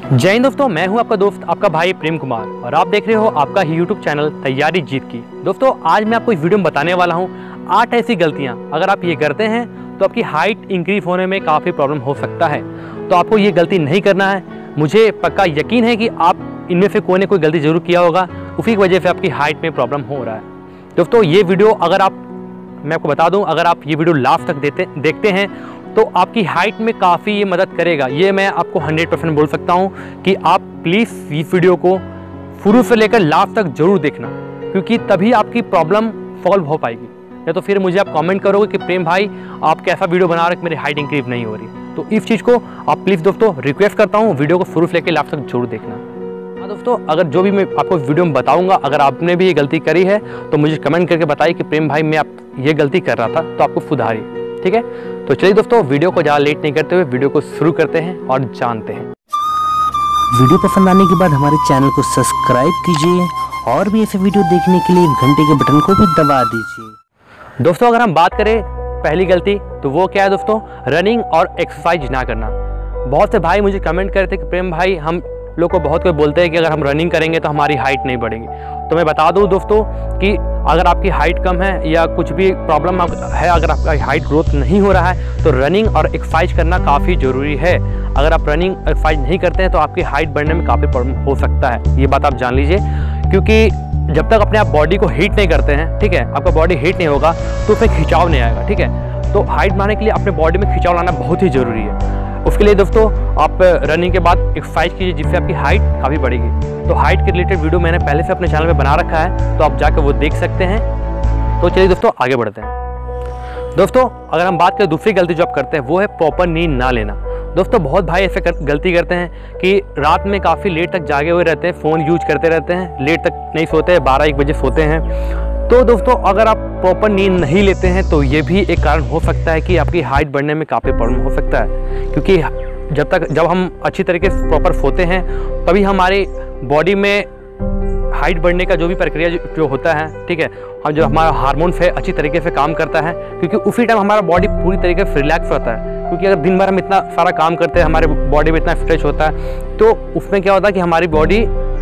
जय हिंद दोस्तों, मैं हूं आपका दोस्त आपका भाई प्रेम कुमार और आप देख रहे हो आपका ही यूट्यूब चैनल तैयारी जीत की। दोस्तों आज मैं आपको इस वीडियो में बताने वाला हूं 8 ऐसी गलतियां अगर आप ये करते हैं तो आपकी हाइट इंक्रीज होने में काफ़ी प्रॉब्लम हो सकता है। तो आपको ये गलती नहीं करना है। मुझे पक्का यकीन है कि आप इनमें से कोई ना कोई गलती ज़रूर किया होगा, उसी की वजह से आपकी हाइट में प्रॉब्लम हो रहा है। दोस्तों ये वीडियो मैं आपको बता दूँ, अगर आप ये वीडियो लास्ट तक देखते हैं तो आपकी हाइट में काफ़ी ये मदद करेगा। ये मैं आपको 100% बोल सकता हूँ कि आप प्लीज़ इस वीडियो को शुरू से लेकर लास्ट तक जरूर देखना, क्योंकि तभी आपकी प्रॉब्लम सॉल्व हो पाएगी। या तो फिर मुझे आप कमेंट करोगे कि प्रेम भाई आप कैसा वीडियो बना रहे हो, मेरी हाइट इंक्रीज नहीं हो रही। तो इस चीज़ को आप प्लीज़ दोस्तों रिक्वेस्ट करता हूँ, वीडियो को शुरू से लेकर लास्ट तक जरूर देखना। हाँ दोस्तों, अगर जो भी मैं आपको वीडियो में बताऊँगा अगर आपने भी ये गलती करी है तो मुझे कमेंट करके बताइए कि प्रेम भाई मैं ये गलती कर रहा था, तो आपको सुधारिए। ठीक है, तो चलिए दोस्तों वीडियो को ज़्यादा लेट नहीं करते हुए वीडियो को शुरू करते हैं और जानते हैं। वीडियो पसंद आने के बाद हमारे चैनल को सब्सक्राइब कीजिए और भी ऐसे वीडियो देखने के लिए घंटे के बटन को भी दबा दीजिए। दोस्तों अगर हम बात करें पहली गलती तो वो क्या है दोस्तों, रनिंग और एक्सरसाइज ना करना। बहुत से भाई मुझे कमेंट कर रहे थे कि प्रेम भाई हम लोग को बहुत कोई बोलते हैं कि अगर हम रनिंग करेंगे तो हमारी हाइट नहीं बढ़ेगी। तो मैं बता दूं दोस्तों कि अगर आपकी हाइट कम है या कुछ भी प्रॉब्लम है, अगर आपका हाइट ग्रोथ नहीं हो रहा है तो रनिंग और एक्सरसाइज करना काफ़ी ज़रूरी है। अगर आप रनिंग एक्सरसाइज नहीं करते हैं तो आपकी हाइट बढ़ने में काफ़ी प्रॉब्लम हो सकता है, ये बात आप जान लीजिए। क्योंकि जब तक अपने आप बॉडी को हीट नहीं करते हैं, ठीक है, आपका बॉडी हीट नहीं होगा तो उसमें खिंचाव नहीं आएगा। ठीक है, तो हाइट बढ़ाने के लिए अपने बॉडी में खिंचाव लाना बहुत ही ज़रूरी है। उसके लिए दोस्तों आप रनिंग के बाद एक्सरसाइज कीजिए, जिससे आपकी हाइट काफ़ी बढ़ेगी। तो हाइट के रिलेटेड वीडियो मैंने पहले से अपने चैनल में बना रखा है, तो आप जाकर वो देख सकते हैं। तो चलिए दोस्तों आगे बढ़ते हैं। दोस्तों अगर हम बात करें दूसरी गलती जो आप करते हैं वो है प्रॉपर नींद ना लेना। दोस्तों बहुत भाई ऐसे गलती करते हैं कि रात में काफ़ी लेट तक जागे हुए रहते हैं, फ़ोन यूज करते रहते हैं, लेट तक नहीं सोते हैं, 12-1 बजे सोते हैं। तो दोस्तों अगर आप प्रॉपर नींद नहीं लेते हैं तो ये भी एक कारण हो सकता है कि आपकी हाइट बढ़ने में काफ़ी प्रॉब्लम हो सकता है। क्योंकि जब हम अच्छी तरीके से प्रॉपर सोते हैं तभी हमारी बॉडी में हाइट बढ़ने का जो भी प्रक्रिया जो होता है, ठीक है, हम जो हमारा हार्मोन्स है अच्छी तरीके से काम करता है, क्योंकि उसी टाइम हमारा बॉडी पूरी तरीके से रिलैक्स रहता है। क्योंकि अगर दिन भर हम इतना सारा काम करते हैं, हमारे बॉडी में इतना स्ट्रेच होता है, तो उसमें क्या होता है कि हमारी बॉडी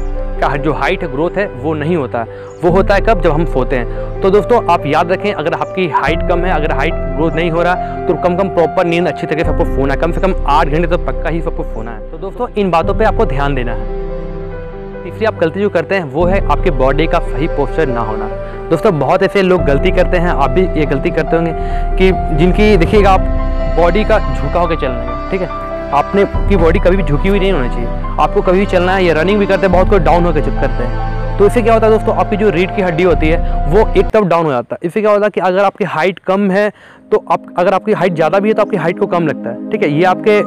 का जो हाइट ग्रोथ है वो नहीं होता है। वो होता है कब, जब हम सोते हैं। तो दोस्तों आप याद रखें, अगर आपकी हाइट कम है, अगर हाइट ग्रोथ नहीं हो रहा तो कम प्रॉपर नींद अच्छी तरीके से आपको सोना है, कम से कम 8 घंटे तो पक्का ही सबको सोना है। तो दोस्तों इन बातों पे आपको ध्यान देना है। तीसरी आप गलती जो करते हैं वो है आपके बॉडी का सही पोस्चर ना होना। दोस्तों बहुत ऐसे लोग गलती करते हैं, आप भी ये गलती करते होंगे कि जिनकी देखिएगा आप बॉडी का झुका होकर चलना है। ठीक है, आपने की बॉडी कभी भी झुकी हुई नहीं होनी चाहिए, आपको कभी भी चलना है। या रनिंग भी करते हैं बहुत कोई डाउन होकर करते हैं, तो इससे क्या होता है दोस्तों, आपकी जो रीढ़ की हड्डी होती है वो एक तरफ डाउन हो जाता है। इससे क्या होता है कि अगर आपकी हाइट कम है तो अगर आपकी हाइट ज़्यादा भी है तो आपकी हाइट को कम लगता है। ठीक है, ये आपके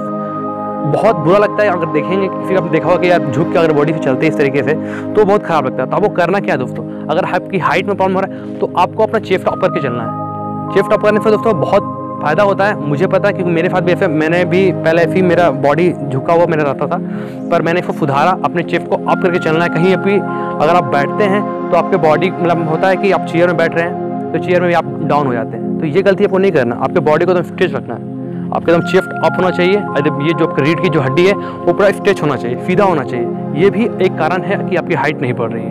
बहुत बुरा लगता है। अगर देखेंगे किसी आपने देखा होगा कि आप झुक के अगर बॉडी से चलते हैं इस तरीके से तो बहुत खराब लगता है। तो आपको करना क्या है दोस्तों, अगर आपकी हाइट में प्रॉब्लम हो रहा है तो आपको अपना चेस्ट अप करके चलना है। चेस्ट अप करने से दोस्तों बहुत फ़ायदा होता है, मुझे पता है क्योंकि मेरे साथ भी ऐसे, मैंने भी पहले ऐसे ही मेरा बॉडी झुका हुआ मेरा रहता था, पर मैंने इसको सुधारा। अपने चेस्ट को अप करके चलना है। कहीं भी अगर आप बैठते हैं तो आपके बॉडी मतलब होता है कि आप चेयर में बैठ रहे हैं तो चेयर में भी आप डाउन हो जाते हैं। तो ये गलती आपको नहीं करना, आपके बॉडी को एकदम स्ट्रेच रखना है, आपका एकदम चेस्ट अप होना चाहिए। ये जो रीढ़ की जो हड्डी है वो पूरा स्ट्रेच होना चाहिए, सीधा होना चाहिए। ये भी एक कारण है कि आपकी हाइट नहीं बढ़ रही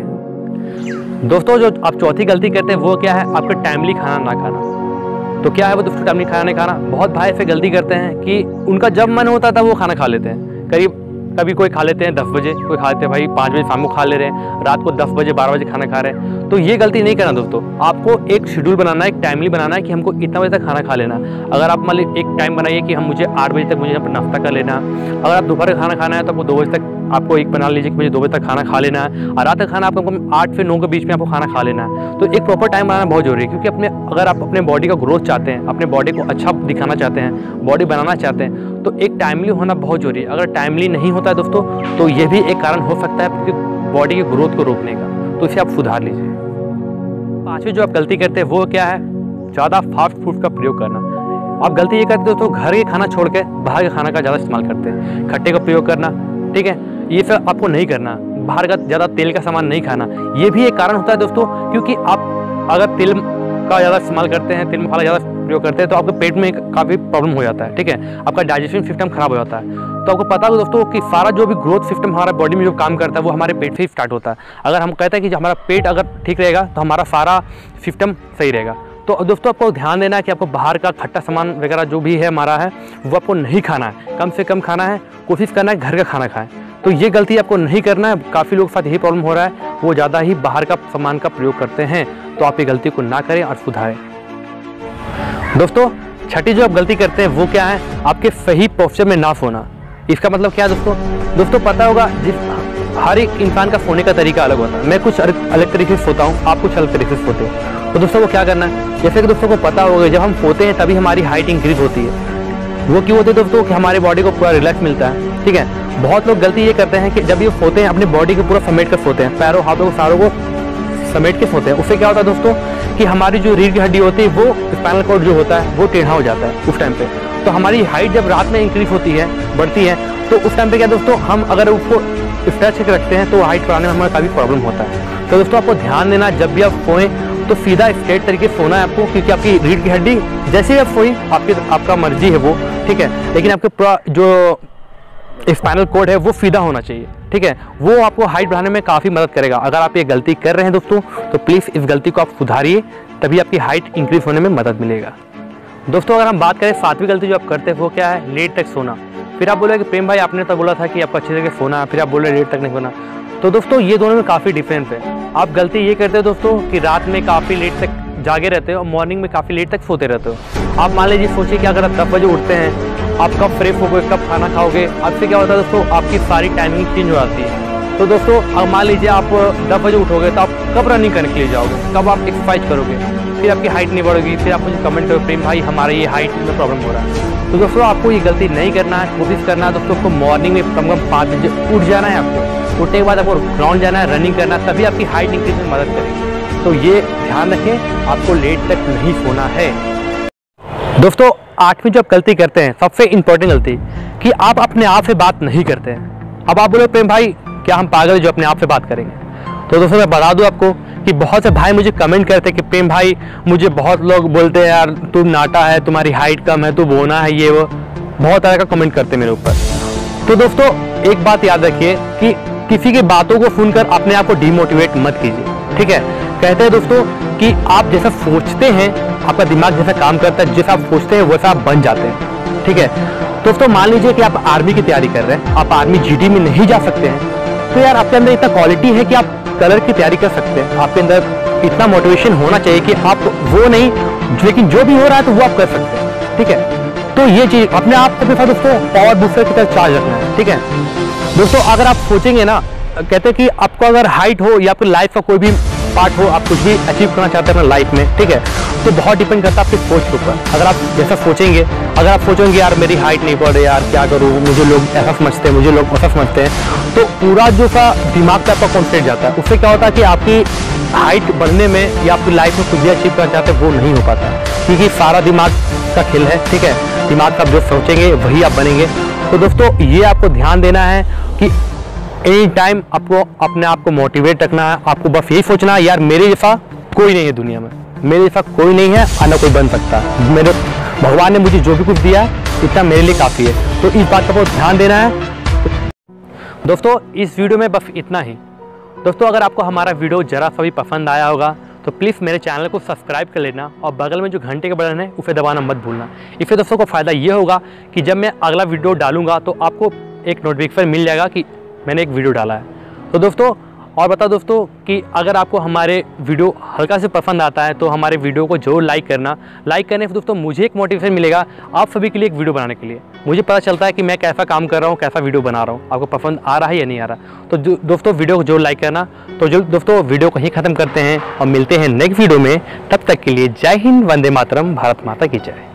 है। दोस्तों जो आप चौथी गलती करते हैं वो क्या है, आपका टाइमली खाना ना खाना। तो क्या है वो दोस्तों, टाइमली खाना नहीं खाना। बहुत भाई ऐसे गलती करते हैं कि उनका जब मन होता था वो खाना खा लेते हैं। कभी कोई खा लेते हैं 10 बजे, कोई खा लेते हैं भाई 5 बजे शाम को खा ले रहे हैं, रात को 10 बजे 12 बजे खाना खा रहे हैं। तो ये गलती नहीं करना दोस्तों, आपको एक शेड्यूल बनाना है, एक टाइमली बनाना है कि हमको इतना बजे तक खाना खा लेना है। अगर आप मान लीजिए एक टाइम बनाइए कि मुझे 8 बजे तक मुझे यहाँ पर नाश्ता कर लेना है। अगर आप दोपहर का खाना खाना है तो आपको 2 बजे तक आपको एक बना लीजिए कि मुझे 2 बजे तक खाना खा लेना है, और रात का खाना आपको 8 से 9 के बीच में आपको खाना खा लेना है। तो एक प्रॉपर टाइम बनाना बहुत जरूरी है, क्योंकि अगर आप अपने बॉडी का ग्रोथ चाहते हैं, अपने बॉडी को अच्छा दिखाना चाहते हैं, बॉडी बनाना चाहते हैं, तो एक टाइमली होना बहुत जरूरी है। अगर टाइमली नहीं होता है दोस्तों तो ये भी एक कारण हो सकता है क्योंकि बॉडी की ग्रोथ को रोकने का, तो इसे आप सुधार लीजिए। पांचवी जो आप गलती करते हैं वो क्या है, ज़्यादा फास्ट फूड का प्रयोग करना। आप गलती ये करते हो दोस्तों, घर के खाना छोड़ के बाहर के खाना का ज़्यादा इस्तेमाल करते हैं, खट्टे का प्रयोग करना। ठीक है, ये सब आपको नहीं करना, बाहर का ज़्यादा तेल का सामान नहीं खाना। ये भी एक कारण होता है दोस्तों, क्योंकि आप अगर तेल का ज़्यादा इस्तेमाल करते हैं, तेल मसाला ज़्यादा प्रयोग करते हैं तो आपके पेट में काफ़ी प्रॉब्लम हो जाता है, ठीक है, आपका डाइजेशन सिस्टम खराब हो जाता है। तो आपको पता होगा दोस्तों कि सारा जो भी ग्रोथ सिस्टम हमारा बॉडी में जो काम करता है वो हमारे पेट से ही स्टार्ट होता है। अगर हम कहते हैं कि हमारा पेट अगर ठीक रहेगा तो हमारा सारा सिस्टम सही रहेगा। तो दोस्तों आपको ध्यान देना है कि आपको बाहर का खट्टा सामान वगैरह जो भी है हमारा है वो आपको नहीं खाना है, कम से कम खाना है, कोशिश करना है घर का खाना खाएं। तो ये गलती आपको नहीं करना है। काफ़ी लोगों के साथ यही प्रॉब्लम हो रहा है, वो ज़्यादा ही बाहर का सामान का प्रयोग करते हैं। तो आप ये गलती को ना करें और सुधारें। दोस्तों छठी जो आप गलती करते हैं वो क्या है, आपके सही पोस्चर में ना सोना। इसका मतलब क्या है दोस्तों पता होगा हर एक इंसान का सोने का तरीका अलग होता है। मैं कुछ अलग तरीके से सोता हूँ, आप कुछ अलग तरीके से सोते हो। तो दोस्तों को क्या करना है, जैसे कि दोस्तों को पता होगा जब हम सोते हैं तभी हमारी हाइट इंक्रीज होती है। वो क्यों होते हैं दोस्तों कि हमारे बॉडी को पूरा रिलैक्स मिलता है, ठीक है। बहुत लोग गलती ये करते हैं कि जब ये सोते हैं अपने बॉडी को पूरा समेट कर सोते हैं, पैरों हाथों को सारों को समेट के सोते हैं। उससे क्या होता है दोस्तों कि हमारी जो रीढ़ की हड्डी होती है वो स्पाइनल कॉर्ड जो होता है वो टेढ़ा हो जाता है उस टाइम पे। तो हमारी हाइट जब रात में इंक्रीज होती है, बढ़ती है, तो उस टाइम पे क्या दोस्तों हम अगर उसको स्ट्रेच करके रखते हैं तो हाइट बढ़ाने में हमें काफ़ी प्रॉब्लम होता है। तो दोस्तों आपको ध्यान देना, जब भी आप सोएं तो सीधा स्ट्रेट तरीके से सोना है आपको, क्योंकि आपकी रीढ़ की हड्डी जैसे ही आप सोई आपका मर्जी है वो, ठीक है, लेकिन आपके पूरा जो स्पाइनल कॉर्ड है वो सीधा होना चाहिए, ठीक है। वो आपको हाइट बढ़ाने में काफ़ी मदद करेगा। अगर आप ये गलती कर रहे हैं दोस्तों तो प्लीज़ इस गलती को आप सुधारिए, तभी आपकी हाइट इंक्रीज होने में मदद मिलेगा। दोस्तों अगर हम बात करें 7वीं गलती जो आप करते हैं वो क्या है, लेट तक सोना। फिर आप बोले कि प्रेम भाई आपने तो बोला था कि आपको अच्छे तरीके से सोना, फिर आप बोले लेट तक नहीं सोना। तो दोस्तों ये दोनों में काफ़ी डिफरेंस है। आप गलती ये करते हो दोस्तों कि रात में काफ़ी लेट तक जागे रहते हो और मॉर्निंग में काफ़ी लेट तक सोते रहते हो। आप मान लीजिए सोचिए कि अगर आप 10 बजे उठते हैं, आप कब फ्रेश होगे, कब खाना खाओगे, आपसे क्या होता है दोस्तों आपकी सारी टाइमिंग चेंज हो जाती है। तो दोस्तों अब मान लीजिए आप 10 बजे उठोगे तो आप कब रनिंग करने के लिए जाओगे, कब आप एक्सरसाइज करोगे, फिर आपकी हाइट नहीं बढ़ेगी, फिर आप मुझे कमेंट करो प्रेम भाई हमारे ये हाइट में प्रॉब्लम हो रहा है। तो दोस्तों आपको ये गलती नहीं करना है, कोशिश करना है दोस्तों आपको मॉर्निंग में कम 5 बजे उठ जाना है। आपको उठने के बाद आपको ग्राउंड जाना है, रनिंग करना है, तभी आपकी हाइट इंक्रीज में मदद करेगी। तो ये ध्यान रखें, आपको लेट तक नहीं सोना है। दोस्तों 8वीं जो आप गलती करते हैं, सबसे इंपॉर्टेंट गलती कि आप अपने आप से बात नहीं करते हैं। अब आप बोले प्रेम भाई क्या हम पागल जो अपने आप से बात करेंगे। तो दोस्तों मैं बता दूं आपको कि बहुत से भाई मुझे कमेंट करते हैं कि प्रेम भाई मुझे बहुत लोग बोलते हैं यार तू नाटा है, तुम्हारी हाइट कम है, तू बोना है, ये वो बहुत तरह का कमेंट करते हैं मेरे ऊपर। तो दोस्तों एक बात याद रखिए कि किसी की बातों को सुनकर अपने आप को डिमोटिवेट मत कीजिए, ठीक है। कहते हैं दोस्तों कि आप जैसा सोचते हैं, आपका दिमाग जैसा काम करता है, जैसा आप सोचते हैं वैसा आप बन जाते हैं, ठीक है। दोस्तों मान लीजिए कि आप आर्मी की तैयारी कर रहे हैं, आप आर्मी जीडी में नहीं जा सकते हैं, तो यार आपके अंदर इतना क्वालिटी है कि आप कलर की तैयारी कर सकते हैं। आपके अंदर इतना मोटिवेशन होना चाहिए कि आप वो नहीं, लेकिन जो भी हो रहा है तो वो आप कर सकते हैं, ठीक है। तो ये चीज अपने आप को दोस्तों पावर बूस्टर की तरह चार्ज रखना है, ठीक है। दोस्तों अगर आप सोचेंगे ना, कहते हैं कि आपको अगर हाइट हो या आपकी लाइफ का कोई भी पार्ट हो, आप कुछ भी अचीव करना चाहते हैं अपने लाइफ में, ठीक है, तो बहुत डिपेंड करता है आपकी सोच के ऊपर। अगर आप जैसा सोचेंगे, अगर आप सोचेंगे यार मेरी हाइट नहीं बढ़ रही यार क्या करूँ, मुझे लोग ऐसा समझते हैं, मुझे लोग ऐसा समझते हैं, तो पूरा जो सा दिमाग का आपका कॉन्फिडेंस जाता है। उससे क्या होता है कि आपकी हाइट बढ़ने में या आपकी लाइफ में कुछ भी अचीव करना चाहते हैं वो नहीं हो पाता, क्योंकि सारा दिमाग का खेल है, ठीक है। दिमाग का आप जो सोचेंगे वही आप बनेंगे। तो दोस्तों ये आपको ध्यान देना है कि एनी टाइम आपको अपने आप को मोटिवेट रखना है। आपको बस यही सोचना है यार मेरे जैसा कोई नहीं है दुनिया में, मेरे जैसा कोई नहीं है और ना कोई बन सकता। मेरे भगवान ने मुझे जो भी कुछ दिया इतना मेरे लिए काफ़ी है। तो इस बात का बहुत ध्यान देना है। दोस्तों इस वीडियो में बस इतना ही। दोस्तों अगर आपको हमारा वीडियो ज़रा सा भी पसंद आया होगा तो प्लीज़ मेरे चैनल को सब्सक्राइब कर लेना और बगल में जो घंटे का बटन है उसे दबाना मत भूलना। इससे दोस्तों को फ़ायदा ये होगा कि जब मैं अगला वीडियो डालूंगा तो आपको एक नोटिफिकेशन मिल जाएगा कि मैंने एक वीडियो डाला है। तो दोस्तों और बता दोस्तों कि अगर आपको हमारे वीडियो हल्का से पसंद आता है तो हमारे वीडियो को जरूर लाइक करना। लाइक करने से दोस्तों मुझे एक मोटिवेशन मिलेगा आप सभी के लिए एक वीडियो बनाने के लिए। मुझे पता चलता है कि मैं कैसा काम कर रहा हूँ, कैसा वीडियो बना रहा हूँ, आपको पसंद आ रहा है या नहीं आ रहा। तो दोस्तों वीडियो को जरूर लाइक करना। तो जो दोस्तों वीडियो को ही ख़त्म करते हैं और मिलते हैं नेक्स्ट वीडियो में। तब तक के लिए जय हिंद, वंदे मातरम, भारत माता की जय।